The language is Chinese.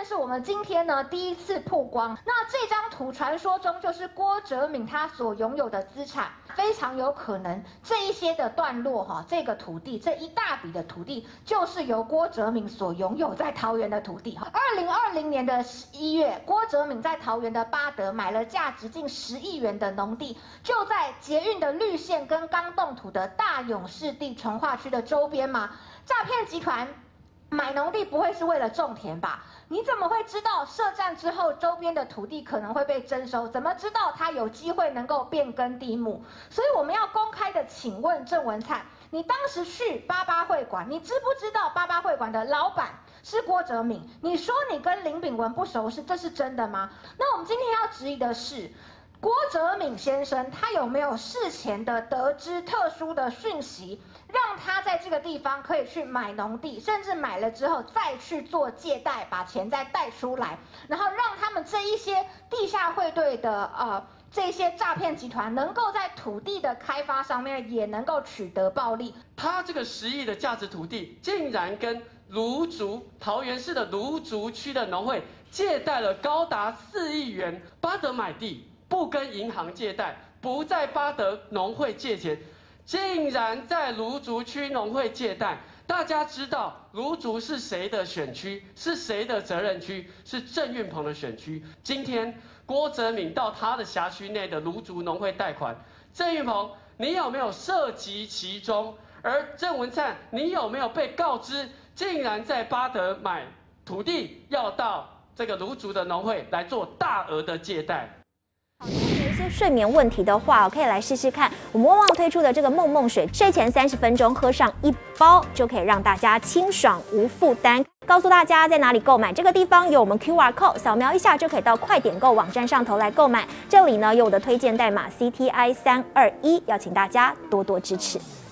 是我们今天呢第一次曝光。那这张图传说中就是郭哲敏他所拥有的资产，非常有可能这一些的段落这个土地这一大笔的土地就是由郭哲敏所拥有在桃园的土地。2020年的11月，郭哲敏在桃园的八德买了价值近10亿元的农地，就在捷运的绿线跟刚动土的大勇士地重划区的周边嘛。诈骗集团买农地不会是为了种田吧？你怎么会知道设站之后周边的土地可能会被征收？怎么知道它有机会能够变更地目？所以我们要公开的请问郑文灿，你当时去88会馆，你知不知道88会馆的老板是郭哲敏？你说你跟林炳文不熟识，这是真的吗？那我们今天要质疑的是，郭哲敏先生他有没有事前的得知特殊的讯息，让他在这个地方可以去买农地，甚至买了之后再去做借贷，把钱再贷出来，然后让他们这一些地下汇兑的这些诈骗集团能够在土地的开发上面也能够取得暴利。 他这个10亿的价值土地，竟然跟桃园市的芦竹区的农会借贷了高达4亿元，巴德买地。不跟银行借贷，不在巴德农会借钱，竟然在芦竹区农会借贷。大家知道芦竹是谁的选区，是谁的责任区？是郑运鹏的选区。今天郭哲敏到他的辖区内的芦竹农会贷款，郑运鹏，你有没有涉及其中？而郑文灿，你有没有被告知，竟然在巴德买土地，要到这个芦竹的农会来做大额的借贷？ 有一些睡眠问题的话，可以来试试看我们旺旺推出的这个梦梦水，睡前30分钟喝上1包，就可以让大家清爽无负担。告诉大家在哪里购买，这个地方有我们 QR code， 扫描一下就可以到快点购网站上头来购买。这里呢有我的推荐代码 CTI321，要请大家多多支持。